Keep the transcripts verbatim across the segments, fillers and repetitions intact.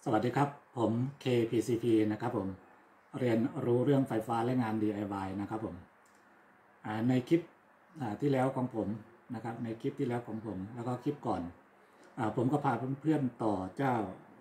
สวัสดีครับผม เค พี ซี พี นะครับผมเรียนรู้เรื่องไฟฟ้าและงาน ดี ไอ วาย นะครับผมในคลิปที่แล้วของผมนะครับในคลิปที่แล้วของผมแล้วก็คลิปก่อนอผมก็พาเพื่อนๆต่อเจ้า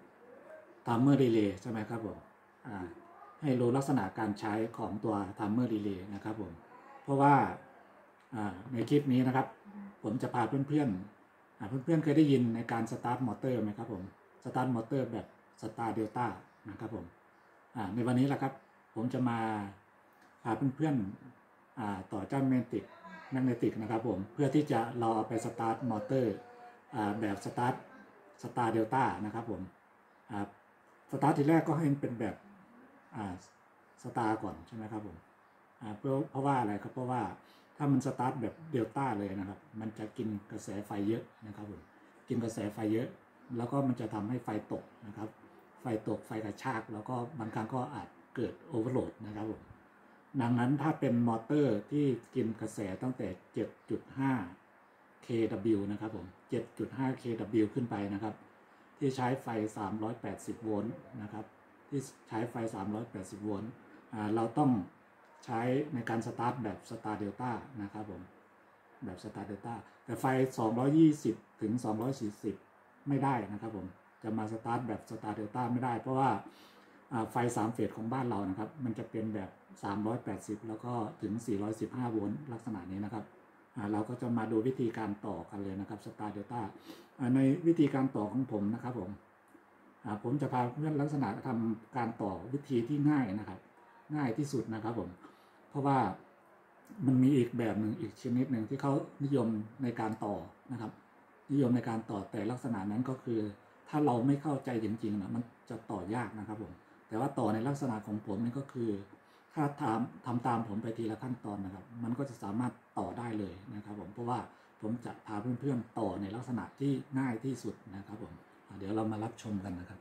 Timer Relay ใช่ไหมครับผมให้รู้ลักษณะการใช้ของตัว Timer Relay นะครับผมเพราะว่าในคลิปนี้นะครับผมจะพาเพื่อนๆเพื่อนๆเคยได้ยินในการ Start Motor ไหมครับผม Start Motor แบบสตาร์เดลต้านะครับผมในวันนี้แหละครับผมจะมาพาเพื่อนๆต่อเจ้าแมกเนติกแมกเนติกนะครับผมเพื่อที่จะรอเอาไปสตาร์ทมอเตอร์แบบสตาร์ทสตาร์เดลต้านะครับผมสตาร์ททีแรกก็ให้เป็นแบบสตาร์ก่อนใช่ไหมครับผมเพราะเพราะว่าอะไรครับเพราะว่าถ้ามันสตาร์ทแบบเดลต้าเลยนะครับมันจะกินกระแสไฟเยอะนะครับผมกินกระแสไฟเยอะแล้วก็มันจะทำให้ไฟตกนะครับไฟตกไฟกระชากแล้วก็บางครั้งก็อาจเกิดโอเวอร์โหลดนะครับผมดังนั้นถ้าเป็นมอเตอร์ที่กินกระแสตั้งแต่ เจ็ดจุดห้า เค ดับเบิลยู นะครับผม เจ็ดจุดห้า เค ดับเบิลยู ขึ้นไปนะครับที่ใช้ไฟสามร้อยแปดสิบโวลต์นะครับที่ใช้ไฟสามร้อยแปดสิบโวลต์เราต้องใช้ในการสตาร์ทแบบสตาร์เดลต้านะครับผมแบบสตาร์เดลต้าแต่ไฟสองร้อยยี่สิบถึงสองร้อยสี่สิบไม่ได้นะครับผมจะมาสตาร์ทแบบสตาร์เดลต้าไม่ได้เพราะว่าไฟสามเฟสของบ้านเรานะครับมันจะเป็นแบบสามร้อยแปดสิบแล้วก็ถึงสี่ร้อยสิบห้าโวลต์ลักษณะนี้นะครับเราก็จะมาดูวิธีการต่อกันเลยนะครับสตาร์เดลต้าในวิธีการต่อของผมนะครับผมผมจะพาเพื่อนลักษณะทำการต่อวิธีที่ง่ายนะครับง่ายที่สุดนะครับผมเพราะว่ามันมีอีกแบบหนึ่งอีกชนิดหนึ่งที่เขานิยมในการต่อนะครับนิยมในการต่อแต่ลักษณะนั้นก็คือถ้าเราไม่เข้าใจจริงๆนะมันจะต่อยากนะครับผมแต่ว่าต่อในลักษณะของผมนี่ก็คือถ้าทำทำตามผมไปทีละขั้นตอนนะครับมันก็จะสามารถต่อได้เลยนะครับผมเพราะว่าผมจะพาเพื่อนๆต่อในลักษณะที่ง่ายที่สุดนะครับผมเดี๋ยวเรามารับชมกันนะครับ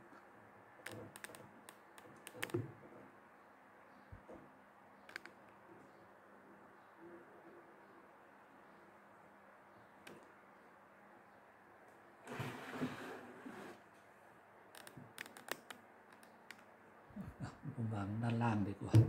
ผมวางด้านล่างดีกว่า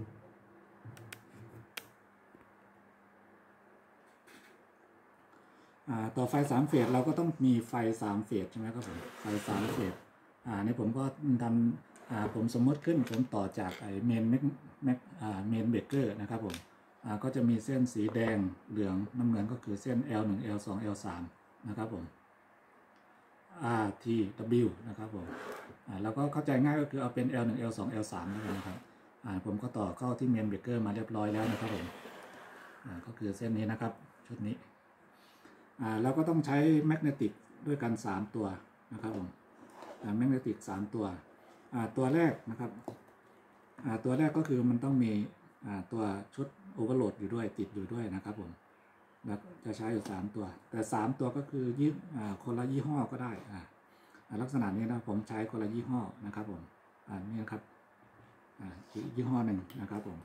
ต่อไฟสามเฟสเราก็ต้องมีไฟสามเฟสใช่ไหมครับผมไฟสามเฟสอ่านี่ผมก็ทำอ่าผมสมมติขึ้นผมต่อจากไอเมนแม็กแม็กอ่าเมนเบรกเกอร์นะครับผมอ่าก็จะมีเส้นสีแดงเหลืองน้ำเงินก็คือเส้น แอล หนึ่ง แอล สอง แอล สาม นะครับผม อาร์ ที ดับเบิลยู นะครับผมอ่าแล้วก็เข้าใจง่ายก็คือเอาเป็น แอล หนึ่ง แอล สอง แอล สาม นะครับอ่าผมก็ต่อเข้าที่เมนเบรกเกอร์มาเรียบร้อยแล้วนะครับผมอ่าก็คือเส้นนี้นะครับชุดนี้อ่าเราก็ต้องใช้แมกเนติกด้วยกันสามตัวนะครับผมอ่าแมกเนติกสามตัวอ่าตัวแรกนะครับอ่าตัวแรกก็คือมันต้องมีอ่าตัวชุดโอเวอร์โหลดอยู่ด้วยติดอยู่ด้วยนะครับผมแล้วจะใช้อยู่สามตัวแต่สามตัวก็คือยี่คนละยี่ห้อก็ได้อ่าลักษณะนี้นะผมใช้คนละยี่ห้อนะครับผมอ่านี่นะครับอ่ายี่ห้อหนึ่งนะครับผม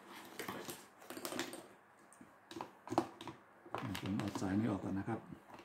ผมเอาสายนี้ออกก่อนนะครับ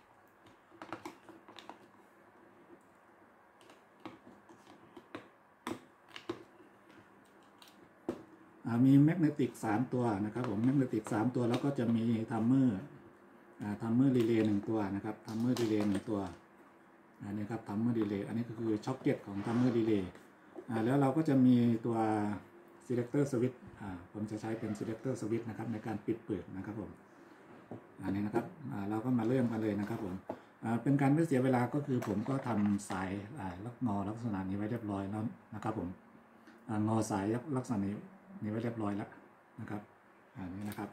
มีแมกเนติกสามตัวนะครับผมแมกเนติกสามตัวแล้วก็จะมีทัมเมอร์ทัมเมอร์รีเลย์หนึ่งตัวนะครับทัมเมอร์รีเลย์หนึ่งตัวอันนี้ครับทัมเมอร์รีเลย์อันนี้ก็คือช็อคเก็ตของทัมเมอร์รีเลย์แล้วเราก็จะมีตัว selector switch ผมจะใช้เป็น selector switch นะครับในการปิดเปิดนะครับผมอันนี้นะครับเราก็มาเริ่มกันเลยนะครับผมเป็นการไม่เสียเวลาก็คือผมก็ทำสายลักงอลักษณะนี้ไว้เรียบร้อยแล้วนะครับผมงอสายลักษณะนี้นี่ไว้เรียบร้อยแล้วนะครับอันนี้นะครับ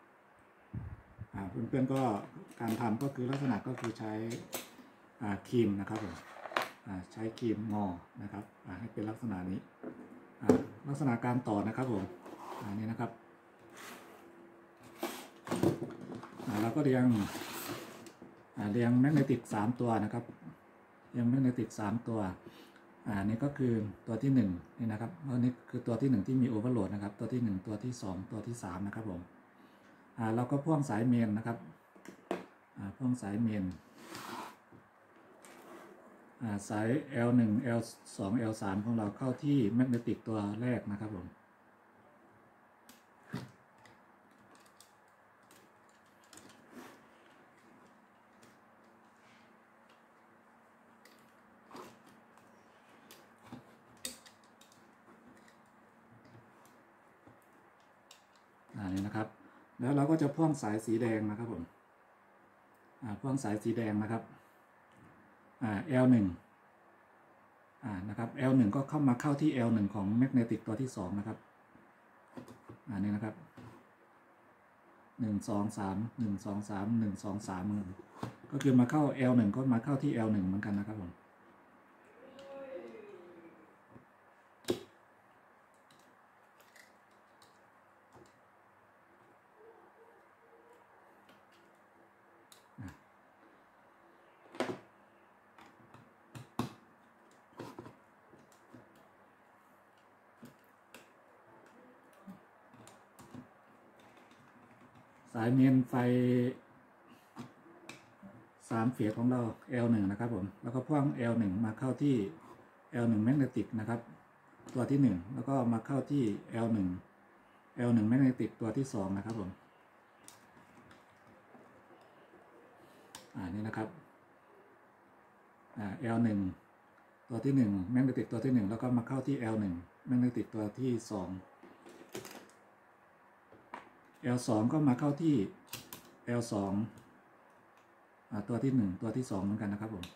เพื่อนๆก็การทำก็คือลักษณะก็คือใช้ครีมนะครับผมใช้ครีมงอนะครับให้เป็นลักษณะนี้ลักษณะการต่อนะครับผมอันนี้นะครับเราก็เรียงเรียงแมกเนติกสามตัวนะครับเรียงแมกเนติกสามตัวอ่านี่ก็คือตัวที่หนึ่งนี่นะครับอันนี้คือตัวที่หนึ่งที่มีโอเวอร์โหลดนะครับตัวที่หนึ่งตัวที่สองตัวที่สามนะครับผมอ่าเราก็พ่วงสายเมนนะครับอ่าพ่วงสายเมนสาย แอล หนึ่ง แอล สอง แอล สาม ของเราเข้าที่แมกเนติกตัวแรกนะครับผมอันนี้นะครับแล้วเราก็จะพ่วงสายสีแดงนะครับผมพ่วงสายสีแดงนะครับ แอล หนึ่ง นะครับ แอล หนึ่ง ก็เข้ามาเข้าที่ แอล หนึ่ง ของแมกเนติกตัวที่สองนะครับอันนี้นะครับหนึ่ง สอง สาม หนึ่ง สอง สาม หนึ่ง สอง สามก็คือมาเข้า แอล หนึ่ง ก็มาเข้าที่ แอล หนึ่ง เหมือนกันนะครับผมสายเมนไฟสามเฟสของเรา แอล หนึ่ง นะครับผมแล้วก็พ่วง แอล หนึ่ง มาเข้าที่ แอล หนึ่ง แมกเนติกนะครับตัวที่หนึ่งแล้วก็มาเข้าที่ แอล หนึ่ง แอล หนึ่ง แมกเนติกตัวที่สองนะครับผมอ่านี่นะครับอ่า แอล หนึ่ง ตัวที่หนึ่งแมกเนติกตัวที่หนึ่งแล้วก็มาเข้าที่ แอล หนึ่ง แมกเนติกตัวที่สอง แอล สอง ก็มาเข้าที่ แอล สอง อ่าตัวที่หนึ่งตัวที่สองเหมือนกันนะครับผม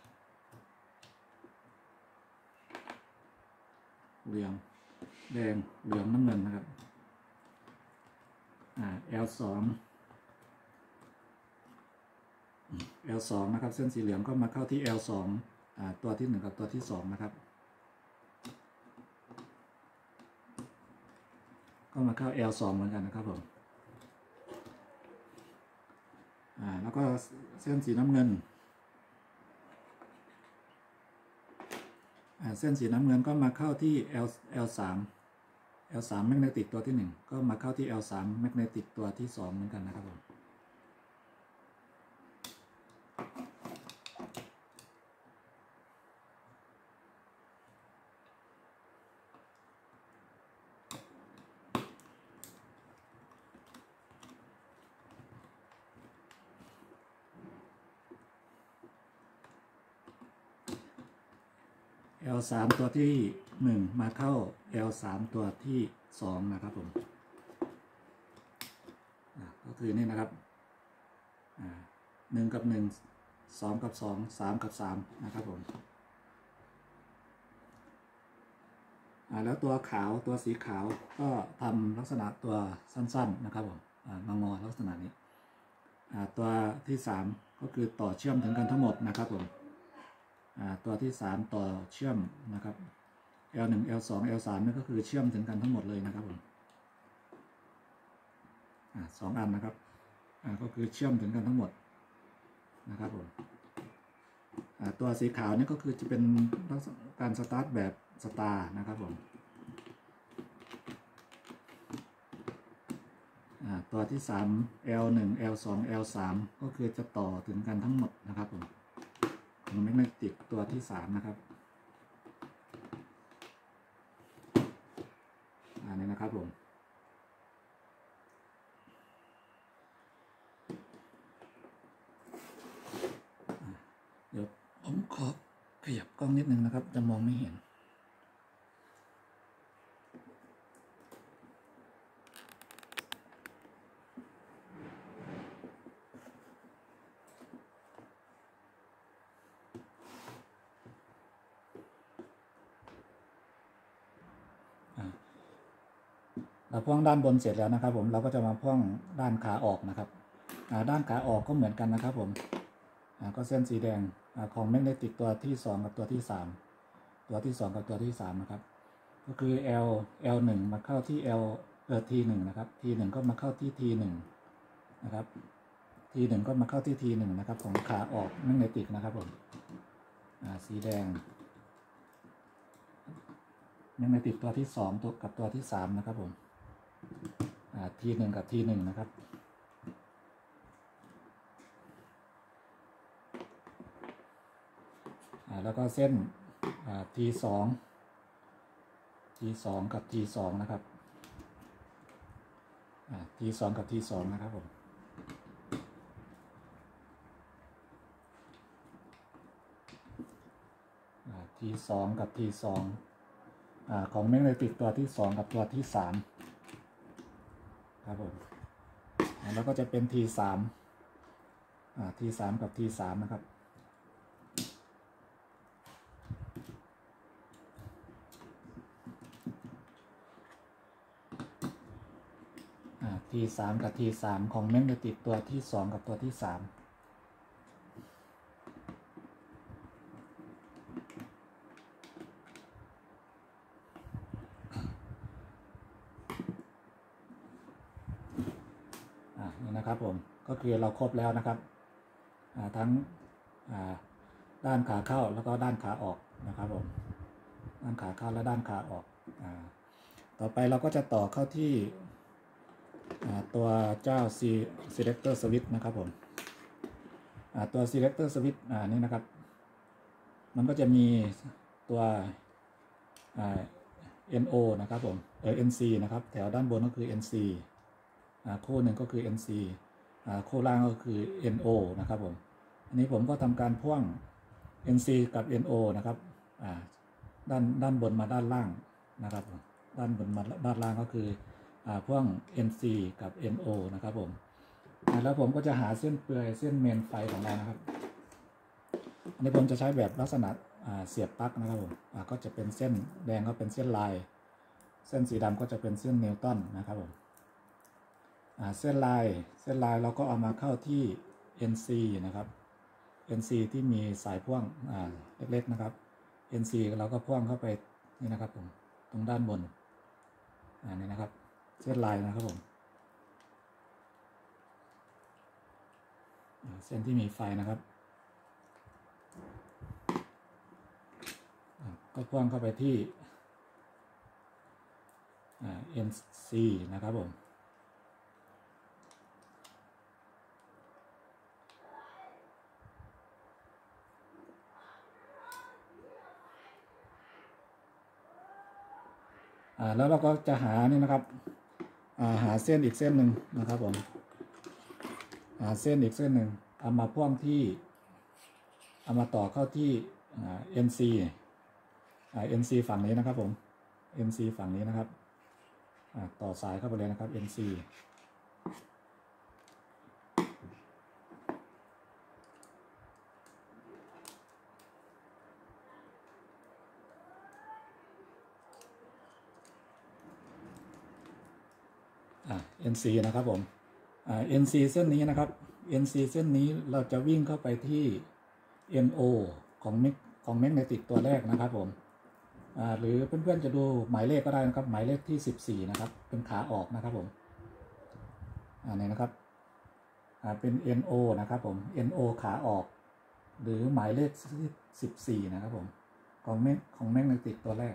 เหลืองแดงเหลืองน้ำเงินนะครับอ่า แอล สอง แอล สอง นะครับเส้นสีเหลืองก็มาเข้าที่ แอล สอง อ่าตัวที่หนึ่งกับตัวที่สองนะครับก็มาเข้า แอล สอง เหมือนกันนะครับผมอ่าแล้วก็เส้นสีน้ำเงินอ่าเส้นสีน้ำเงินก็มาเข้าที่ L แอล สาม แอล สาม แมกเนติกตัวที่หนึ่งก็มาเข้าที่ แอล สาม แมกเนติกตัวที่สองเหมือนกันนะครับผม แอล สาม ตัวที่หนึ่งมาเข้า แอล สาม ตัวที่สองนะครับผมก็คือนี่นะครับหนึ่งกับหนึ่ง สองกับสอง สามกับสามนะครับผมแล้วตัวขาวตัวสีขาวก็ทำลักษณะตัวสั้นๆนะครับผมงองอลักษณะนี้ตัวที่สามก็คือต่อเชื่อมถึงกันทั้งหมดนะครับผมตัวที่สามต่อเชื่อมนะครับ แอล หนึ่ง แอล สอง แอล สาม นี่ก็คือเชื่อมถึงกันทั้งหมดเลยนะครับผมสองอันนะครับก็คือเชื่อมถึงกันทั้งหมดนะครับผมตัวสีขาวนี่ก็คือจะเป็นการสตาร์ทแบบสตาร์นะครับผมตัวที่สาม แอล หนึ่ง แอล สอง แอล สาม ก็คือจะต่อถึงกันทั้งหมดนะครับผมของแมกเนติกตัวที่สามนะครับอันนี้นะครับผมเดี๋ยวผมขอขยับกล้องนิดนึงนะครับจะมองไม่เห็นเราพ่วงด้านบนเสร็จแล้วนะครับผมเราก็จะมาพ่วงด้านขาออกนะครับด้านขาออกก็เหมือนกันนะครับผมก็เส้นสีแดงของแมกเนติกตัวที่สองกับตัวที่สามตัวที่สองกับตัวที่สามนะครับก็คือ L แอล หนึ่ง มาเข้าที่ L เอ่อ ที หนึ่ง นะครับ ที หนึ่ง ก็มาเข้าที่ ที หนึ่ง นะครับ ที หนึ่ง ก็มาเข้าที่ ที หนึ่ง นะครับของขาออกแมกเนติกนะครับผมสีแดงแมกเนติกตัวที่สองตัวกับตัวที่สามนะครับผมที หนึ่ง กับ ที หนึ่ง นะครับอ่าแล้วก็เส้นอ่า ที สอง ที สอง กับ ที สอง นะครับอ่า ที สอง กับ ที สอง นะครับผมอ่า ที สอง กับ ที สองอ่าของแมกเนติกตัวที่สองกับตัวที่สามครับผมแล้วก็จะเป็น ที สาม อ่า ที สาม กับ ที สาม นะครับอ่า ที สาม กับ ที สาม ของแมกเนติกตัวที่สองกับตัวที่สามนี่นะครับผมก็คือเราครบแล้วนะครับทั้งด้านขาเข้าแล้วก็ด้านขาออกนะครับผมด้านขาเข้าและด้านขาออกต่อไปเราก็จะต่อเข้าที่ตัวเจ้า selector switch นะครับผมตัว selector switch นี่นะครับมันก็จะมีตัว เอ็น โอ นะครับผมเออ เอ็น ซี นะครับแถวด้านบนก็คือ เอ็น ซี คู่หนึ่งก็คือ เอ็น ซี คู่ล่างก็คือ เอ็น โอ นะครับผมอันนี้ผมก็ทำการพ่วง เอ็น ซี กับ เอ็น โอ นะครับด้านด้านบนมาด้านล่างนะครับด้านบนมาด้านล่างก็คือพ่วง เอ็น ซี กับ เอ็น โอ นะครับผมแล้วผมก็จะหาเส้นเปลือยเส้นเมนไฟของเรานะครับอันนี้ผมจะใช้แบบลักษณะเสียบปลั๊กนะครับผมก็จะเป็นเส้นแดงก็เป็นเส้นลายเส้นสีดำก็จะเป็นเส้นนิวตันนะครับผมเส้นลายเส้นลายเราก็เอามาเข้าที่ เอ็น ซี นะครับ เอ็น ซี ที่มีสายพ่วงเล็กๆนะครับ เอ็น ซี เราก็พ่วงเข้าไปนี่นะครับผมตรงด้านบนอันนี้นะครับเส้นลายนะครับผมเส้นที่มีไฟนะครับก็พ่วงเข้าไปที่ เอ็น ซี นะครับผมแล้วเราก็จะหานี่นะครับหาเส้นอีกเส้นหนึ่งนะครับผมหาเส้นอีกเส้นหนึ่งเอามาพ่วงที่เอามาต่อเข้าที่ เอ็น ซี เอ็น ซี ฝั่งนี้นะครับผม เอ็น ซี ฝั่งนี้นะครับต่อสายเข้าไปเลยนะครับ เอ็น ซี เอ็น ซี นะครับผม เอ็น ซี เส้นนี้นะครับ เอ็น ซี เส้นนี้เราจะวิ่งเข้าไปที่ เอ็น โอ ของแมกของแมกเนติกตัวแรกนะครับผมหรือเพื่อนๆจะดูหมายเลขก็ได้นะครับหมายเลขที่สิบสี่นะครับเป็นขาออกนะครับผมอันนี้นะครับเป็น เอ็น โอ นะครับผม เอ็น โอ ขาออกหรือหมายเลขสิบสี่นะครับผมของแมกของแมกเนติกตัวแรก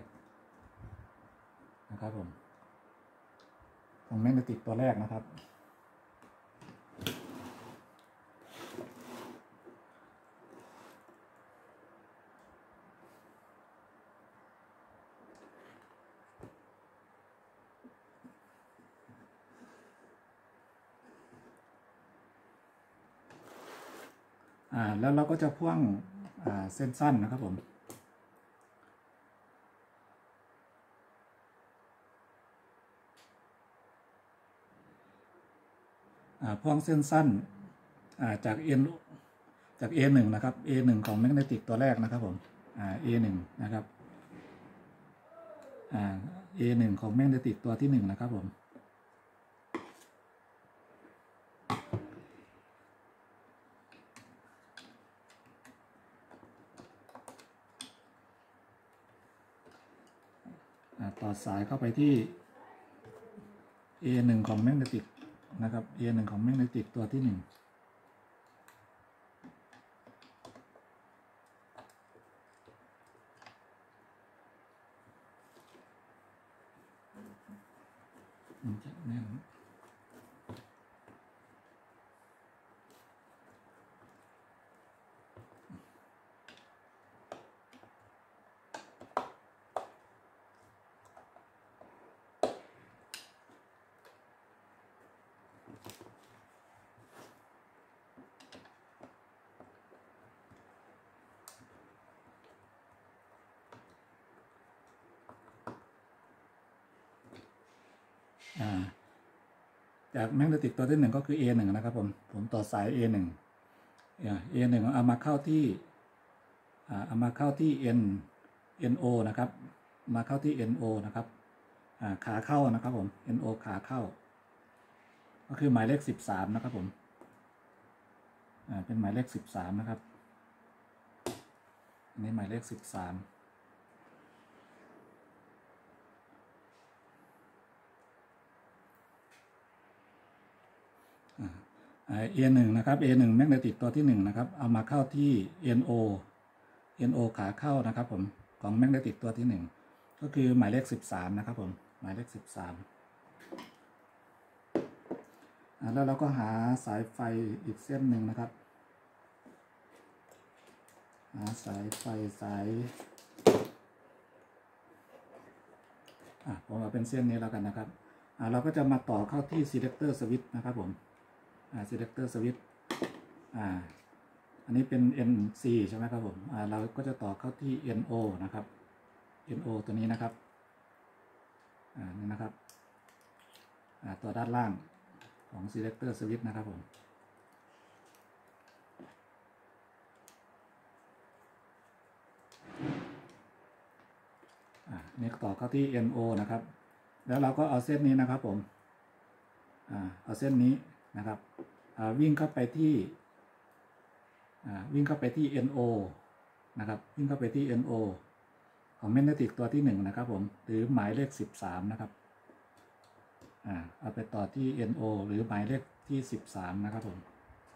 นะครับผมของแมกเนติกตัวแรกนะครับอ่าแล้วเราก็จะพ่วงอ่าเส้นสั้นนะครับผมอ่าพ่วงเส้นสั้นอ่าจาก N จาก เอ หนึ่ง นะครับ เอ หนึ่ง ของแมกเนติกตัวแรกนะครับผมอ่า เอ หนึ่ง นะครับอ่า เอ หนึ่ง ของแมกเนติกตัวที่หนึ่งนะครับผมต่อสายเข้าไปที่ เอ หนึ่ง ของแมกเนติกนะครับ เอ หนึ่ง ของแมกเนติกตัวที่หนึ่งมันจะแน่นอ่าจากแมกเนติกตัวที่หนึ่งก็คือ เอ หนึ่ง นะครับผมผมต่อสาย เอ หนึ่ง เอ หนึ่ง เอามาเข้าที่เอามาเข้าที่ N เอ็น โอ นะครับมาเข้าที่ เอ็น โอ นะครับขาเข้านะครับผม เอ็น โอ ขาเข้าก็คือหมายเลขสิบสามนะครับผมเป็นหมายเลขสิบสามนะครับอันนี้หมายเลขสิบสามเอ หนึ่ง นะครับ เอ หนึ่ง แมกเนติกตัวที่หนึ่งนะครับเอามาเข้าที่ เอ็น โอ เอ็น โอ ขาเข้านะครับผมของแมกเนติกตัวที่หนึ่งก็คือหมายเลขสิบสามนะครับผมหมายเลขสิบสามแล้วเราก็หาสายไฟอีกเส้นหนึ่งนะครับหาสายไฟสายอ่ะผมเอาเป็นเส้นนี้แล้วกันนะครับอ่าเราก็จะมาต่อเข้าที่ selector switch นะครับผมอ่า selector switch อ่าอันนี้เป็น เอ็น ซี ใช่ไหมครับผมอ่าเราก็จะต่อเข้าที่ เอ็น โอ นะครับ เอ็น โอ ตัวนี้นะครับอ่านี่นะครับอ่าตัวด้านล่างของ selector switch นะครับผมอ่านี่ต่อเข้าที่ เอ็น โอ นะครับแล้วเราก็เอาเส้นนี้นะครับผมอ่าเอาเส้นนี้นะครับอ่าวิ่งเข้าไปที่อ่าวิ่งเข้าไปที่ เอ็น โอ นะครับวิ่งเข้าไปที่ เอ็น โอ ของแมกเนติกตัวที่หนึ่งนะครับผมหรือหมายเลขสิบสามนะครับอ่าเอาไปต่อที่ เอ็น โอ หรือหมายเลขที่สิบสามนะครับผม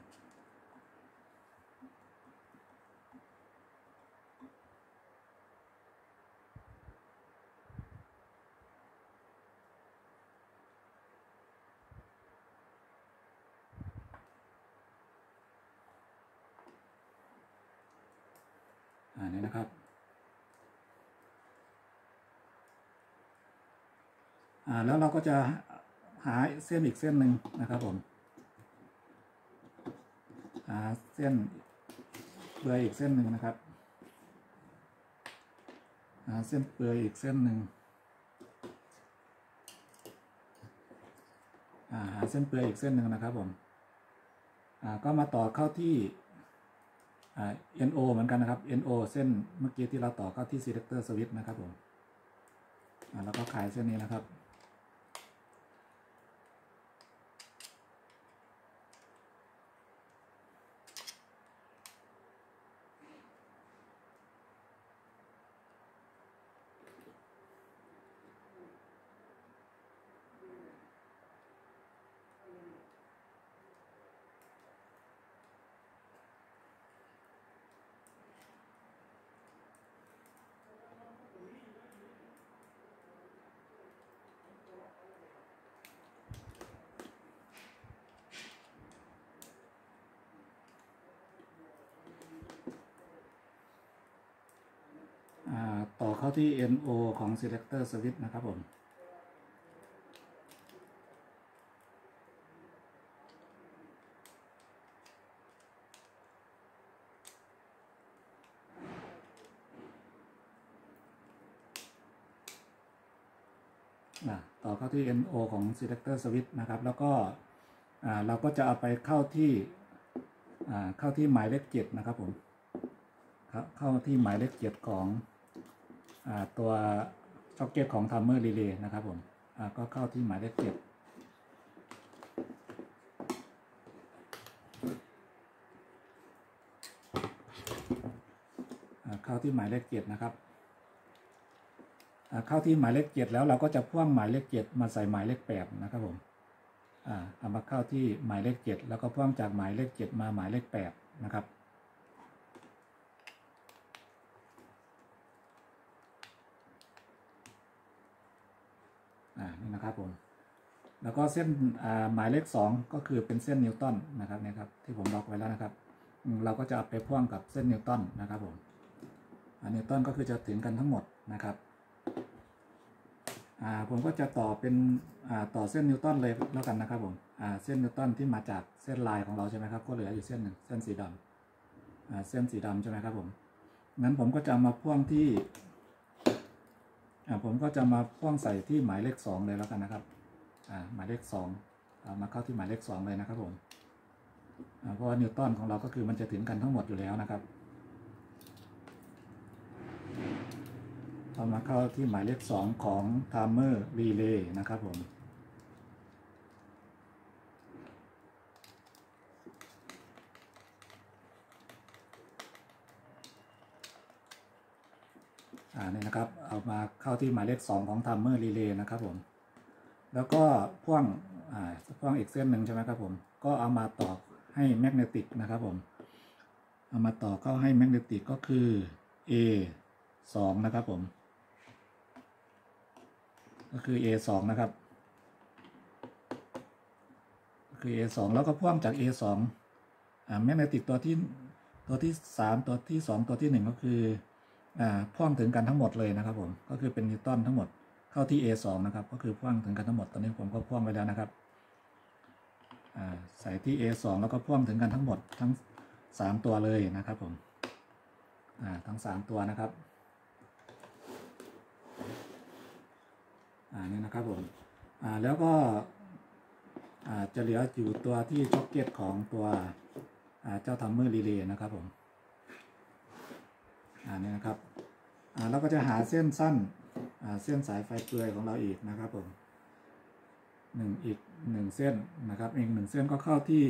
อ่านี่นะครับอ่าแล้วเราก็จะหาเส้นอีกเส้นหนึ่งนะครับผมหาเส้นเปลือยอีกเส้นหนึ่งนะครับหาเส้นเปลือยอีกเส้นหนึ่งอ่าหาเส้นเปลือยอีกเส้นหนึ่งนะครับผมอ่าก็มาต่อเข้าที่อ่า เอ็น โอ เหมือนกันนะครับ เอ็น โอ เส้นเมื่อกี้ที่เราต่อเข้าที่ selector switch นะครับผมอ่าแล้วก็ขายเส้นนี้นะครับต่อเข้าที่ เอ็น โอ ของ selector switch นะครับผมต่อเข้าที่ เอ็น โอ ของ selector switch นะครับแล้วก็เราก็จะเอาไปเข้าที่เข้าที่หมายเลขเจ็ดนะครับผมเข้าที่หมายเลขเจ็ดของตัวช็อคเก็ตของ timer relay นะครับผมก็เข้าที่หมายเลขเจ็ดเข้าที่หมายเลขเจ็ดนะครับเข้าที่หมายเลขเจ็ดแล้วเราก็จะพ่วงหมายเลขเจ็ดมาใส่หมายเลขแปดนะครับผมเอามาเข้าที่หมายเลขเจ็ดแล้วก็พ่วงจากหมายเลขเจ็ดมาหมายเลขแปดนะครับนี่นะครับผมแล้วก็เส้นหมายเลขสองก็คือเป็นเส้นนิวตันนะครับเนี่ยครับที่ผมล็อกไว้แล้วนะครับเราก็จะเอาไปพ่วงกับเส้นนิวตันนะครับผมนิวตันก็คือจะถึงกันทั้งหมดนะครับผมก็จะต่อเป็นต่อเส้นนิวตันเลยแล้วกันนะครับผมเส้นนิวตันที่มาจากเส้นลายของเราใช่ไหมครับก็เหลืออยู่เส้นหนึ่งเส้นสีดำเส้นสีดำใช่ไหมครับผมงั้นผมก็จะมาพ่วงที่ผมก็จะมาพ่วงใส่ที่หมายเลขสองเลยแล้วกันนะครับหมายเลขสองมาเข้าที่หมายเลขสองเลยนะครับผมเพราะว่านิวตันของเราก็คือมันจะถึงกันทั้งหมดอยู่แล้วนะครับเรามาเข้าที่หมายเลขสองของ Timer Relay นะครับผมอ่านี่นะครับเอามาเข้าที่หมายเลขสองของ Timer Relay นะครับผมแล้วก็พ่วงอ่าพ่วงอีกเส้นหนึ่งใช่ไหมครับผมก็เอามาต่อให้แมกเนติกนะครับผมเอามาต่อเข้าให้แมกเนติกก็คือ เอ สอง นะครับผมก็คือ เอ สอง นะครับก็คือ เอ สอง แล้วก็พ่วงจาก เอ สอง อ่าแมกเนติกตัวที่ตัวที่สามตัวที่สองตัวที่หนึ่งก็คืออ่าพ่วงถึงกันทั้งหมดเลยนะครับผมก็คือเป็นนิวตันทั้งหมดเข้าที่ เอ สอง นะครับก็คือพ่วงถึงกันทั้งหมดตอนนี้ผมก็พ่วงไว้แล้วนะครับอ่าใส่ที่ เอ สอง แล้วก็พ่วงถึงกันทั้งหมดทั้งสามตัวเลยนะครับผมอ่าทั้งสามตัวนะครับอ่านี่นะครับผมอ่าแล้วก็อ่าจะเหลืออยู่ตัวที่ช็อคเก็ตของตัวอ่าเจ้าทัมเมอร์รีเลย์นะครับผมอ่านี่นะครับอ่าเราก็จะหาเส้นสั้นอ่าเส้นสายไฟเปลือยของเราอีกนะครับผมหนึ่งอีกหนึ่งเส้นนะครับอีกหนึ่งเส้นก็เข้าที่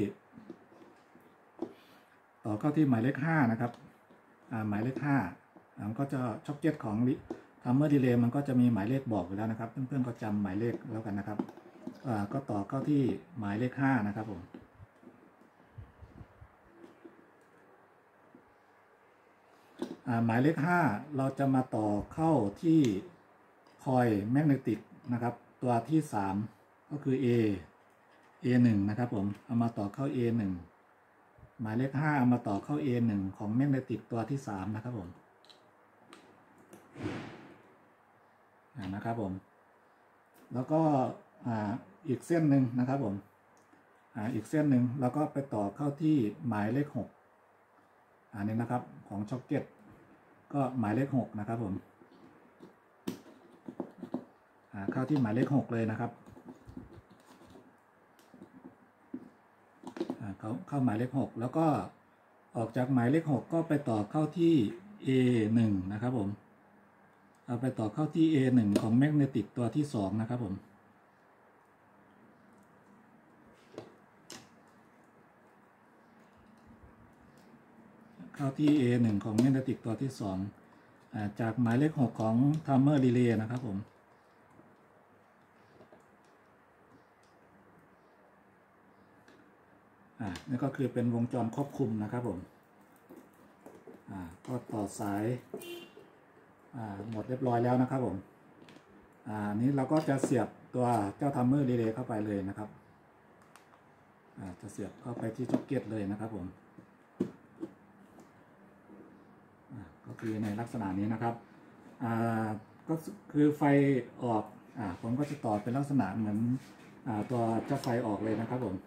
ต่อเข้าที่หมายเลขห้านะครับอ่าหมายเลขห้ามันก็จะช็อคเก็ตของทัมเมอร์รีเลย์มันก็จะมีหมายเลขบอกอยู่แล้วนะครับเพื่อนๆก็จำหมายเลขแล้วกันนะครับอ่าก็ต่อเข้าที่หมายเลขห้านะครับผมอ่าหมายเลขห้าเราจะมาต่อเข้าที่คอยแมกเนติกนะครับตัวที่สามก็คือ A เอ หนึ่ง นะครับผมเอามาต่อเข้า เอ หนึ่ง หมายเลขห้าเอามาต่อเข้า เอ หนึ่ง ของแมกเนติกตัวที่สามนะครับผมนะครับผมแล้วก็อ่าอีกเส้นหนึ่งนะครับผมอ่าอีกเส้นหนึ่งเราก็ไปต่อเข้าที่หมายเลขหกอันนี้นะครับของช็อคเก็ตก็หมายเลขหกนะครับผมอ่าเข้าที่หมายเลขหกเลยนะครับอ่าเขาเข้าหมายเลขหกแล้วก็ออกจากหมายเลขหกก็ไปต่อเข้าที่ เอ หนึ่ง นะครับผมเอาไปต่อเข้าที่ เอ หนึ่ง ของแมกเนติกตัวที่สองนะครับผมเข้าที่ เอ หนึ่ง ของแมกเนติกตัวที่สองอ่าจากหมายเลขหกของ Timer Relay นะครับผมอ่านี่ก็คือเป็นวงจรควบคุมนะครับผมอ่าก็ต่อสายอ่าหมดเรียบร้อยแล้วนะครับผมอ่านี้เราก็จะเสียบตัวเจ้า Timer Relay เข้าไปเลยนะครับอ่าจะเสียบเข้าไปที่จ็อกเก็ตเลยนะครับผมอ่าก็คือในลักษณะนี้นะครับอ่าก็คือไฟออกอ่าผมก็จะต่อเป็นลักษณะเหมือนอ่าตัวเจ้าไฟออกเลยนะครับผม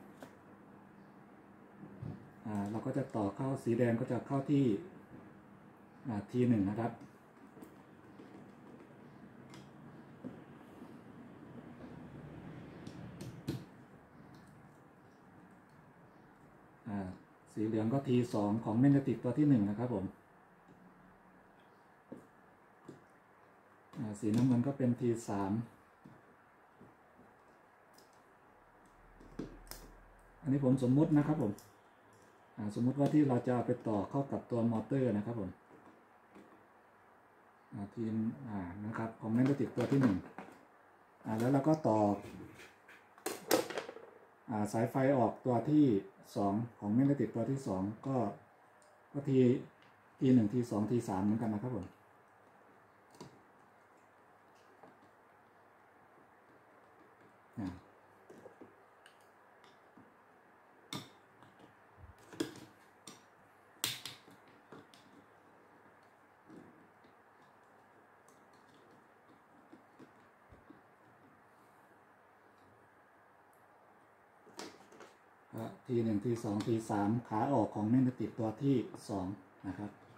อ่าเราก็จะต่อเข้าสีแดงก็จะเข้าที่อ่าทีหนึ่งนะครับสีเหลืองก็ ที สอง ของแมกเนติกตัวที่หนึ่งนะครับผมสีน้ำเงินก็เป็น ที สาม อันนี้ผมสมมุตินะครับผมสมมุติว่าที่เราจะไปต่อเข้ากับตัวมอเตอร์นะครับผมทีนะครับของแมกเนติกตัวที่หนึ่งแล้วเราก็ต่อสายไฟออกตัวที่สองของแมกเนติกตัวที่สองก็ก็ทีทีหนึ่งทีสองทีสามเหมือนกันนะครับผมทีหนึ่งทีสองทีสามขาออกของแมกเนติกตัวที่สองนะครับ